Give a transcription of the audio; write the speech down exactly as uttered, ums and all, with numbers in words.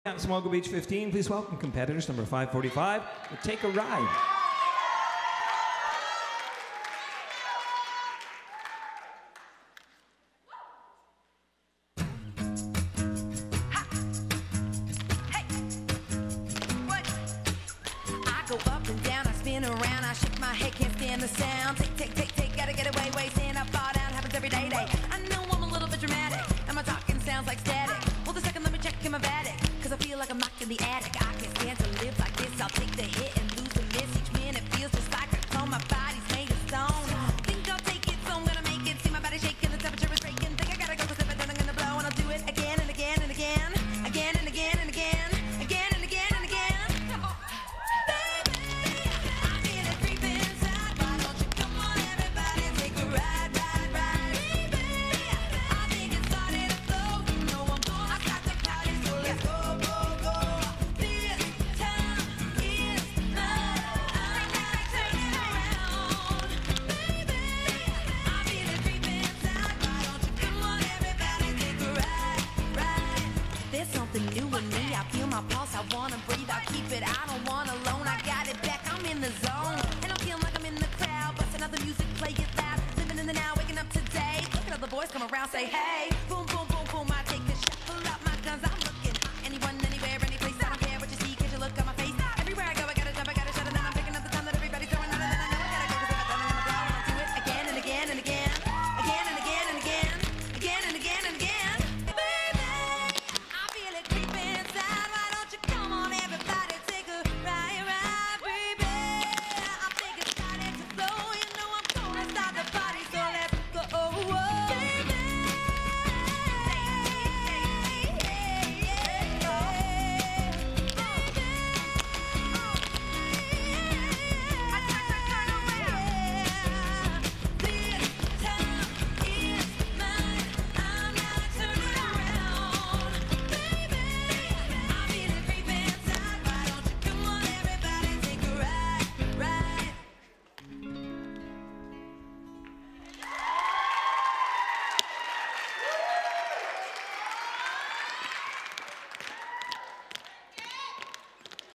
Smuggle Beach fifteen, please welcome competitors number five forty-five, Take a Ride. Go up and down, I spin around, I shake my head, can't stand the sound. Take, take, take, take, gotta get away, way, stand up, fall down, happens every day, day. I know I'm a little bit dramatic, and my talking sounds like static. Hold a second, let me check in my Vatic, cause I feel like I'm locked in the attic. I can't stand to live like this, I'll take the hit and lose the miss. Each minute feels just like a clone, my body's made of stone. Think I'll take it, so I'm gonna make it. See my body shaking, the temperature is breaking. Think I gotta go, cause if I don't, I'm gonna blow. And I'll do it again and again and again, again and again and again, again and again and again. New with me, I feel my pulse, I wanna breathe, I keep it, I don't want alone, I got it back, I'm in the zone, and I'm feeling like I'm in the crowd, busting out the music, play it loud, living in the now, waking up today, look at all the boys come around, say hey.